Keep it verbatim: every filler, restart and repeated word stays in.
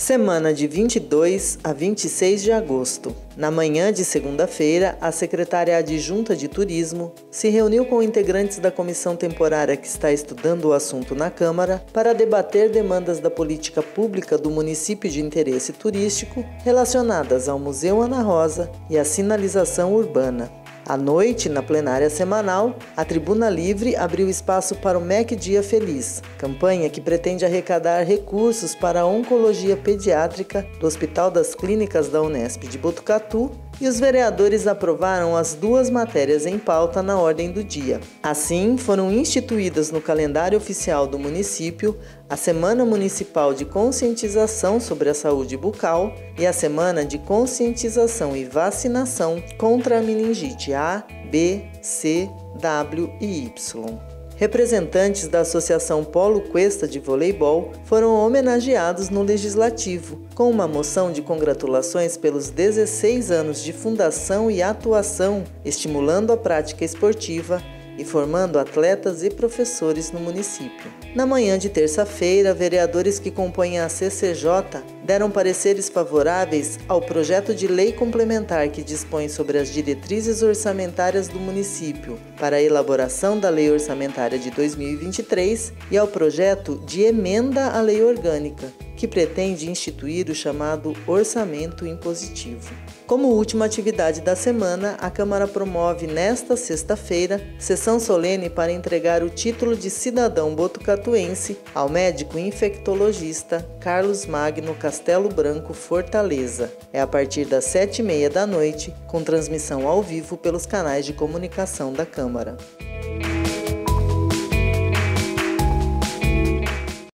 Semana de vinte e dois a vinte e seis de agosto. Na manhã de segunda-feira, a secretária adjunta de Turismo se reuniu com integrantes da comissão temporária que está estudando o assunto na Câmara para debater demandas da política pública do município de interesse turístico relacionadas ao Museu Ana Rosa e à sinalização urbana. À noite, na plenária semanal, a Tribuna Livre abriu espaço para o M E C Dia Feliz, campanha que pretende arrecadar recursos para a oncologia pediátrica do Hospital das Clínicas da Unesp de Botucatu, e os vereadores aprovaram as duas matérias em pauta na ordem do dia. Assim, foram instituídas no calendário oficial do município a Semana Municipal de Conscientização sobre a Saúde Bucal e a Semana de Conscientização e Vacinação contra a meningite A, B, C, W e Y. Representantes da Associação Polo Cuesta de Voleibol foram homenageados no Legislativo, com uma moção de congratulações pelos dezesseis anos de fundação e atuação, estimulando a prática esportiva e formando atletas e professores no município. Na manhã de terça-feira, vereadores que compõem a C C J deram pareceres favoráveis ao projeto de lei complementar que dispõe sobre as diretrizes orçamentárias do município para a elaboração da Lei Orçamentária de dois mil e vinte e três e ao projeto de emenda à Lei Orgânica, que pretende instituir o chamado Orçamento Impositivo. Como última atividade da semana, a Câmara promove nesta sexta-feira sessão solene para entregar o título de cidadão botucatuense ao médico infectologista Carlos Magno Castelo Branco Fortaleza. É a partir das sete e meia da noite, com transmissão ao vivo pelos canais de comunicação da Câmara.